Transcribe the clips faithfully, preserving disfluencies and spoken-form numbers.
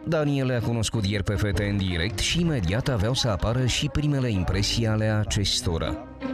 Daniel le-a cunoscut ieri pe fete în direct și imediat aveau să apară și primele impresii ale acestora.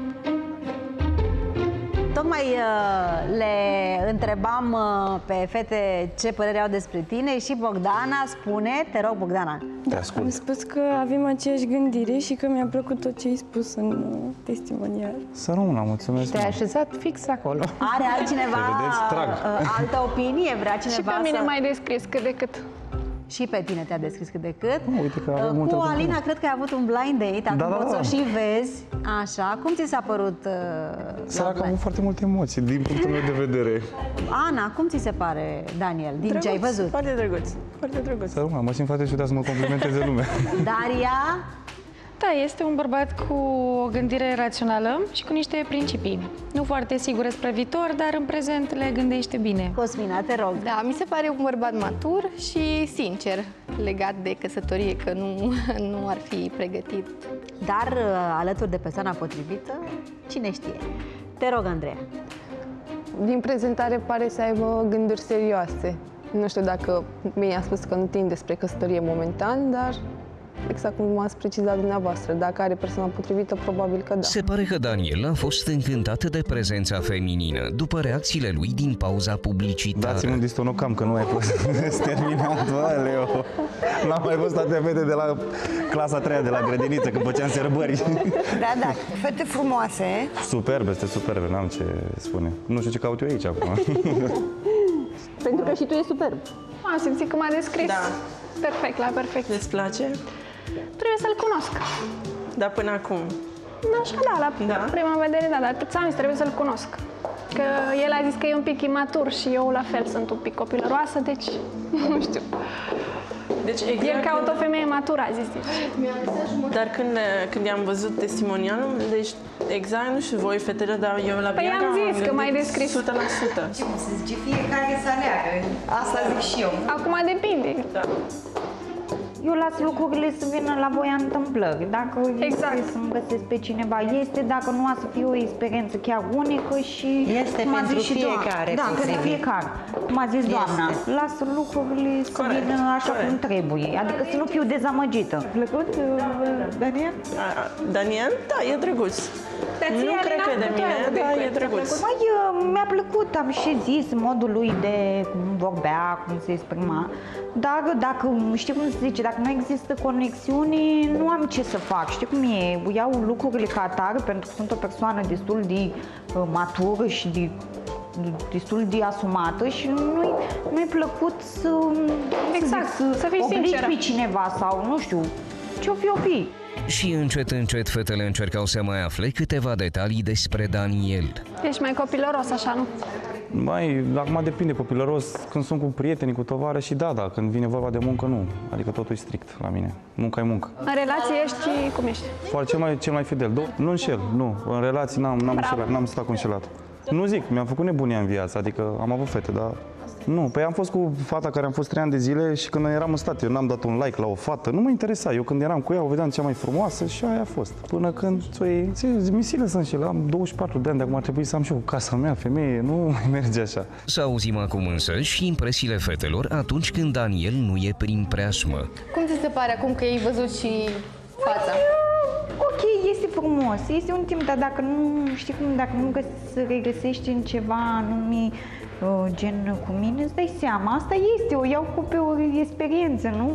Tocmai uh, le întrebam uh, pe fete ce părere au despre tine și Bogdana spune, te rog Bogdana. Da, am spus că avem aceeași gândire și că mi-a plăcut tot ce ai spus în uh, testimonial. Să rămână, mulțumesc. Te-ai așezat fix acolo. Are altcineva uh, altă opinie? Vrea cineva și pe mine să... mai descris cât de cât. Și pe tine te-a descris cât de cât. Uite că avem Cu multe Alina lucruri. cred că ai avut un blind date, acum Da, da, poți să da. o și vezi. Așa, cum ți s-a părut? Uh, Sărac, am avut foarte multe emoții din punctul meu de vedere. Ana, cum ți se pare, Daniel, din Drăguț, ce ai văzut? Foarte drăguț, foarte drăguț. Să rămână, mă simt foarte ciudat să mă complimenteze lumea. Daria? Da, este un bărbat cu o gândire rațională și cu niște principii. Nu foarte sigure spre viitor, dar în prezent le gândește bine. Cosmina, te rog. Da, mi se pare un bărbat matur și sincer legat de căsătorie, că nu, nu ar fi pregătit. Dar uh, alături de persoana potrivită, cine știe? Te rog, Andreea. Din prezentare pare să aibă gânduri serioase. Nu știu dacă mi-a spus că nu tind despre căsătorie momentan, dar exact cum ați precizat dumneavoastră, dacă are persoana potrivită, probabil că da. Se pare că Daniel a fost încântat de prezența feminină după reacțiile lui din pauza publicitară. Dați-mi un distonocam, că nu mai fost terminat, bă, Leo. N-am mai văzut atâtea fete de la clasa a treia, de la grădiniță, când făceam sărbări. Da, da, fete frumoase. Superbe, este superbe, n-am ce spune. Nu știu ce caut eu aici acum. Pentru că și tu e superb. Am simțit că m-a descris Da. perfect, la perfect. Îți place? Trebuie să-l cunosc. Dar până acum? Așa, da, la Da? prima vedere, da, dar ți-am zis, trebuie să-l cunosc. Că el a zis că e un pic imatur și eu la fel sunt un pic copilăroasă, deci nu știu. Deci El exact, caută o femeie matură, a zis. Deci. dar când, când i-am văzut testimonialul, deci exact, nu știu voi, fetele, dar eu la Păi Bianca am zis că m-ai gândit descris. o sută la sută. Cum să zice, fiecare să aleagă. Asta zic și eu. Acum depinde. Da. Eu las lucrurile să vină la voia întâmplării. Dacă Exact. este să-mi găsesc pe cineva, este, dacă nu a să fie o experiență chiar unică și... Este cum a pentru zis și doamna- fiecare Da, pentru potrivit. fiecare. Cum a zis doamna, lasă lucrurile să Corect, vină așa corect. cum trebuie. Adică să nu fiu dezamăgită. Plăcut, Daniel? A, Daniel? Da, e drăguț. Nu cred că de mine, dar e drăguț. Mai mi-a plăcut, am și zis modul lui de cum vorbea, cum se exprima. Dar dacă, știi cum se zice, dacă nu există conexiune, nu am ce să fac. Știi cum e? Iau lucrurile ca atare pentru că sunt o persoană destul de uh, matură și de, destul de asumată și nu-i, nu-i plăcut să, Exact, să, zic, să fii oblig sinceră. pe cineva sau nu știu, ce-o fi, o fi. Și încet, încet, fetele încercau să mai afle câteva detalii despre Daniel. Ești mai copilăros, așa, nu? Mai, acum depinde, copilăros, când sunt cu prietenii, cu tovară și da, da, când vine vorba de muncă, nu. Adică totul e strict la mine. Muncă e muncă. În relație ești cum ești? Foarte cel mai, cel mai fidel. Do- nu înșel, nu. În relații n-am, n-am, înșelat, n-am stat cu înșelat. Nu zic, mi-am făcut nebunia în viață, adică am avut fete, dar nu. Păi am fost cu fata care am fost trei ani de zile și când eram în stat, eu n-am dat un like la o fată, nu mă interesa. Eu când eram cu ea, o vedeam cea mai frumoasă și aia a fost. Până când, țoi, misile să înșel, am douăzeci și patru de ani, de acum ar trebui să am și eu casa mea, femeie, nu mai merge așa. Să auzim acum însă și impresiile fetelor atunci când Daniel nu e prin preajmă. Cum ți se pare acum că ai văzut și fața? Ok, este frumos, este un timp, dar dacă nu, știi cum, dacă nu găs- se regăsești în ceva anume, uh, gen cu mine, îți dai seama, asta este, o iau cu pe o experiență, nu?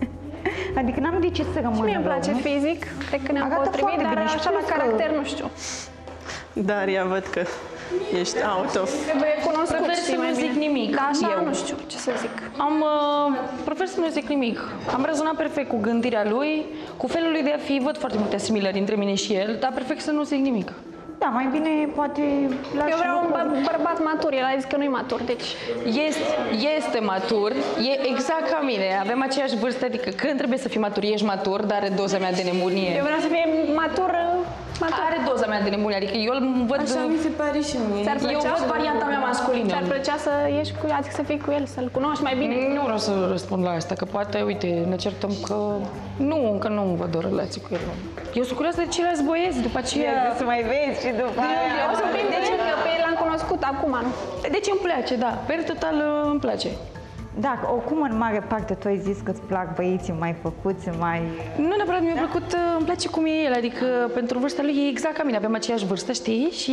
Adică n-am de ce să rămân Și mie îmi rău, place nu? fizic, de când ne-am Arată potrivit, foarte dar bine și așa la plus că- caracter, nu știu. Daria, văd că ești out of... Trebuie cunoscut, Prefer știi să mai nu bine. zic nimic, Da, așa eu. nu știu ce să zic. Am, uh, prefer să nu zic nimic. Am rezonat perfect cu gândirea lui, cu felul lui de a fi, văd foarte multe asimilări între mine și el, dar prefer să nu zic nimic. Da, mai bine poate lași Eu vreau un lucrurile. bă- bărbat matur, el a zis că nu-i matur, deci... Este, este matur, e exact ca mine, avem aceeași vârstă, adică când trebuie să fii matur, ești matur, dar are doza mea de nebunie. Eu vreau să fie matur, matur. Are doza mea de nebunie, adică eu îl văd... Așa mi se pare și mie. Ți-ar Eu plăcea văd să- varianta mea masculină. Ți-ar plăcea să ieși cu, adică să fii cu el, să-l cunoști mai bine? Nu vreau să răspund la asta, că poate, uite, ne certăm că... Nu, încă nu văd o relație cu el. Eu sunt curioasă de ceilalți băieți, după aceea... Să mai vezi și după aia. O să fim de ce, că pe el l-am cunoscut acum, nu? Deci îmi place, da, per total îmi place. Da, oricum în mare parte tu ai zis că îți plac băieții mai făcuți, mai... Nu neapărat mi-a plăcut, îmi place cum e el, adică pentru vârsta lui e exact ca mine, avem aceeași vârstă, știi? Și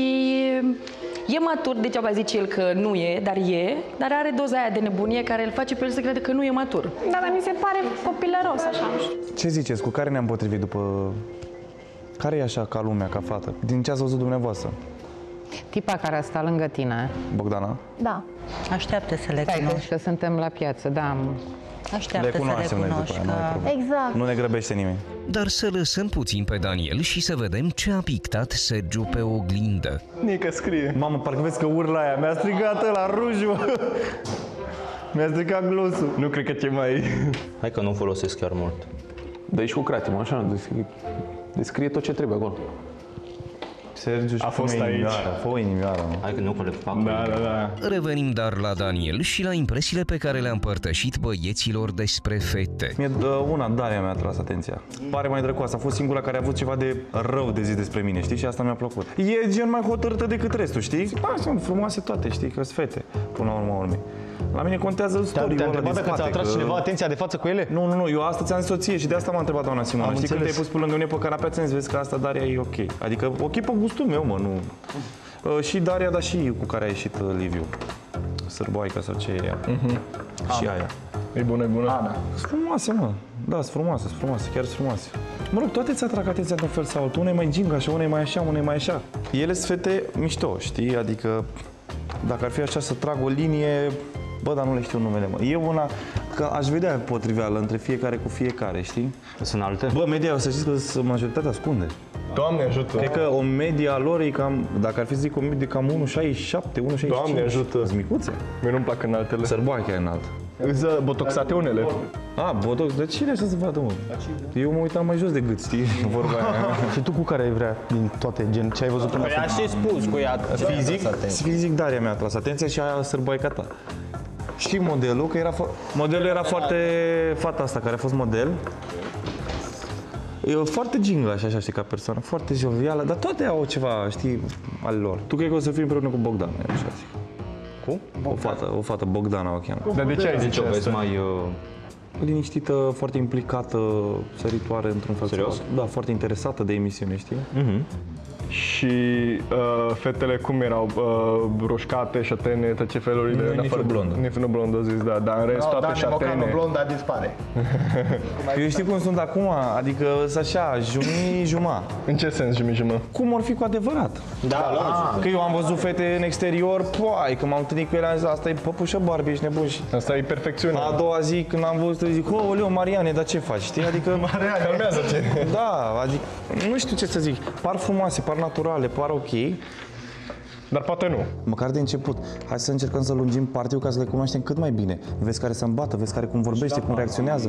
e matur, degeaba zice el că nu e, dar e, dar are doza aia de nebunie care îl face pe el să crede că nu e matur. Da, dar mi se pare copilăros așa. Ce ziceți? Cu care ne-am potrivit după... Care e așa ca lumea, ca fată? Din ce ați văzut dumneavoastră? Tipa care a stat lângă tine. Bogdana? Da. Așteaptă să le Stai, cunoști. că suntem la piață, da. Așteaptă le cunoaștem să le noi cunoști. după aia, nu ai problemă. Exact. Nu ne grăbește nimeni. Dar să lăsăm puțin pe Daniel și să vedem ce a pictat Sergiu pe oglindă. Nică scrie. Mamă, parcă vezi că urla aia. Mi-a strigat ăla ruju. Mi-a strigat glosul. Nu cred că ce mai... Hai că nu folosesc chiar mult. Dă-i și cu cratimă, așa, descrie, descrie tot ce trebuie acolo. Sergiu și a fost aici. Fă o inimioară. Hai că nu că le fac. Da, da, da. Revenim dar la Daniel și la impresiile pe care le-a împărtășit băieților despre fete. Mie, una, Daria mi-a atras atenția. Pare mai drăcoasă, a fost singura care a avut ceva de rău de zis despre mine, știi? Și asta mi-a plăcut. E gen mai hotărâtă decât restul, știi? Da, sunt frumoase toate, știi? Că sunt fete, până la urmă urmei. La mine contează story-ul Te-a întrebat din dacă ți-a atras că... cineva atenția de față cu ele? Nu, nu, nu, eu asta ți-am zis soție și de asta m-a întrebat doamna Simona. Am Știi, înțeles. când te-ai pus pe lângă mine pe canapea, ți-am zis, vezi că asta Daria e ok. Adică ok pe gustul meu, mă, nu... Uh, și Daria, dar și cu care a ieșit uh, Liviu. Sârboaica sau ce e ea. Mhm. Și aia. E bună, e bună. Ana. Sunt frumoase, mă. Da, sunt frumoase, sunt frumoase, chiar sunt frumoase. Mă rog, toate ți atrag atenția într-un fel sau altul. Una e mai ginga așa, una e mai așa, una e mai așa. Ele sunt fete mișto, știi? Adică, dacă ar fi așa să trag o linie, bă, dar nu le știu numele, mă. E una, că aș vedea potriveală între fiecare cu fiecare, știi? Sunt alte? Bă, media, o să știți că majoritatea ascunde. Doamne ajută! Cred că o media a lor e cam, dacă ar fi să zic o medie, cam unu virgulă șaizeci și șapte, unu virgulă șaizeci și cinci. Doamne ajută! Sunt micuțe. Mie nu-mi plac înaltele. Sărboaica e înalt. Îți botoxate unele. A, botox, dar cine așa să vadă, mă? Eu mă uitam mai jos de gât, știi? Vorba aia. Și tu cu care ai vrea din toate, gen, ce ai văzut până Păi acum? și spus cu ea. Fizic, fizic Daria mi-a atras atenția și aia Sărboaica ta. Și modelul, că era modelul era foarte fata asta care a fost model. E foarte jingle așa, așa, știi, ca persoană, foarte jovială, dar toate au ceva, știi, ale lor. Tu cred că o să fii împreună cu Bogdan, așa zic. Cu? O fată, o fată, Bogdana o cheamă. Dar de ce ai Deci zice o vezi asta? mai... Uh... Liniștită, foarte implicată, săritoare într-un fel. Serios? Da, foarte interesată de emisiune, știi? Mm-hmm. Și uh, fetele cum erau? Uh, roșcate, șatene, tot ce feluri Nu, de... nici o blondă. Nici o blondă, zis, da, dar în rest toate șatene. blonda dispare. Eu știi cum sunt acum, adică sunt așa, jumii, juma. În ce sens jumii, jumă? Cum ar fi cu adevărat? Da, Ah, că eu am văzut fete în exterior, poai, că m-am întâlnit cu ele, am zis, asta e păpușă Barbie, ești nebun. Și Asta e perfecțiune. a doua zi, când am văzut, zic, oh, Leo, Mariane, dar ce faci, știi? Adică... Mariane, calmează-te. Da, adică, nu știu ce să zic, par frumoase, par naturale, par ok. Dar poate nu. Măcar de început. Hai să încercăm să lungim parțiul ca să le cunoaștem cât mai bine. Vezi care se îmbată, vezi care cum vorbește, cum reacționează.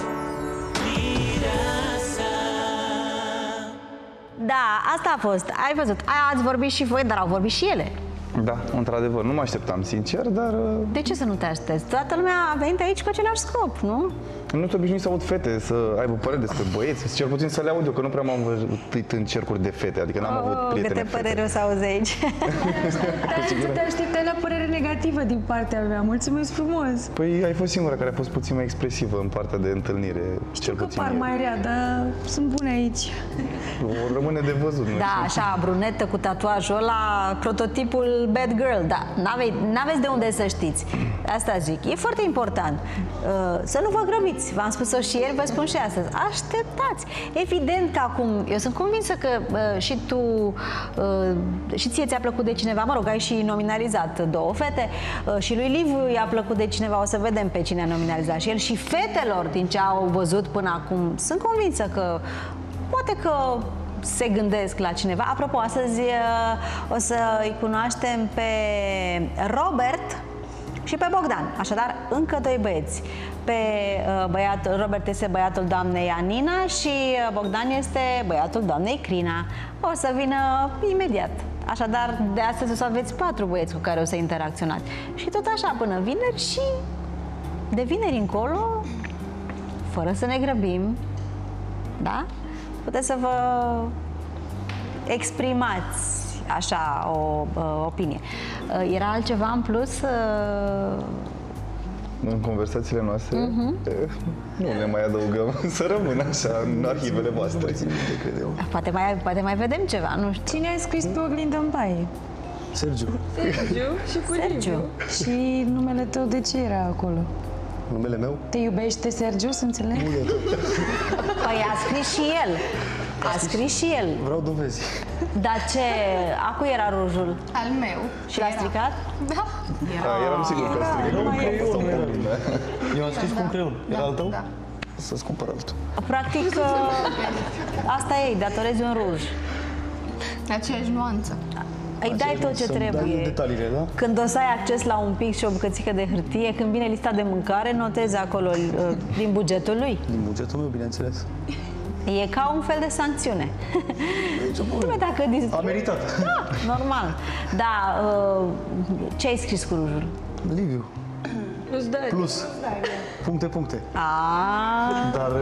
Da, asta a fost. Ai văzut. Aia ați vorbit și voi, dar au vorbit și ele. Da, într-adevăr, nu mă așteptam, sincer, dar... De ce să nu te aștepți? Toată lumea a venit aici cu același scop, nu? Nu te obișnuit să aud fete, să aibă păreri despre băieți, cel puțin să le aud eu, că nu prea m-am văzut în cercuri de fete, adică n-am avut Oh, prietene câte fete. păreri o să auzi aici. Dar te așteptai la părere negativă din partea mea. Mulțumesc frumos! Păi ai fost singura care a fost puțin mai expresivă în partea de întâlnire, Știu cel că puțin par mie. mai rea, dar sunt bune aici. O rămâne de văzut, nu Da, știu. așa, brunetă cu tatuajul ăla, prototipul bad girl, da, n-ave- n-aveți de unde să știți. Asta zic, e foarte important. Uh, să nu vă grăbiți, v-am spus-o și ieri, vă spun și astăzi. Așteptați! Evident că acum, eu sunt convinsă că uh, și tu, uh, și ție ți-a plăcut de cineva, mă rog, ai și nominalizat două fete, uh, și lui Liviu i-a plăcut de cineva, o să vedem pe cine a nominalizat și el, și fetelor, din ce au văzut până acum, sunt convinsă că poate că se gândesc la cineva. Apropo, astăzi uh, o să-i cunoaștem pe Robert și pe Bogdan. Așadar, încă doi băieți. Pe uh, băiatul, Robert este băiatul doamnei Anina și uh, Bogdan este băiatul doamnei Crina. O să vină imediat. Așadar, de astăzi o să aveți patru băieți cu care o să interacționați. Și tot așa până vineri și de vineri încolo, fără să ne grăbim, da? Puteți să vă exprimați așa o uh, opinie. Uh, era altceva în plus? Uh, în conversațiile noastre, Mhm. eh, nu le mai adăugăm, să rămână așa în arhivele voastre. Cred eu. Poate mai, poate mai vedem ceva, nu știu. Cine a scris pe oglindă în baie? Sergiu. Sergiu și cu Sergiu. Și numele tău de ce era acolo? Numele meu? Te iubește Sergiu, să înțeleg? Nu de tot. Păi a scris și el. A scris și el. Vreau dovezi. Dar ce? A cui era rujul? Al meu. Și l-a stricat? Da. Da, eram sigur că a stricat cu un creion. Eu am scris cu un creion. Era al tău? Da. Să-ți cumpăr altul. Practic, asta e, datorezi un ruj. Aceeași nuanță. Îi dai tot ce Să-mi dai trebuie. detaliile, da? Când o să ai acces la un pic și o bucățică de hârtie, când vine lista de mâncare, notezi acolo uh, din bugetul lui. Din bugetul meu, bineînțeles. E ca un fel de sancțiune. Bine, dacă dis- A meritat. Da, normal. Da, uh, ce ai scris cu rujul? Liviu. Plus dă. Plus. Puncte, puncte. A. Dar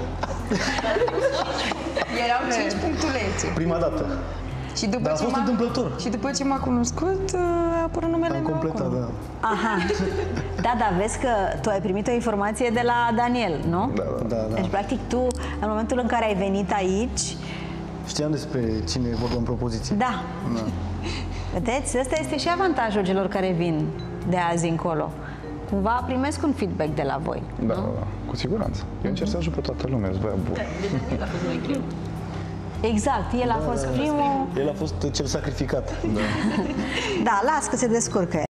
Erau cinci punctulețe. prima dată. Și după Dar a ce fost m-a- întâmplător. Și după ce m-a cunoscut, a apărut numele Am meu completat, acolo. da. Aha. Da, da, vezi că tu ai primit o informație de la Daniel, nu? Da, da, da. Deci, practic, tu, în momentul în care ai venit aici, Știam despre cine vorbea în propoziție. da. Da. Vedeți? Ăsta este și avantajul celor care vin de azi încolo. Cumva primesc un feedback de la voi. Da, da, da, cu siguranță. Eu încerc să ajut pe toată lumea, sunt băiat bun. Exact, el a fost primul. El a fost cel sacrificat. Da. Da, las că se descurcă.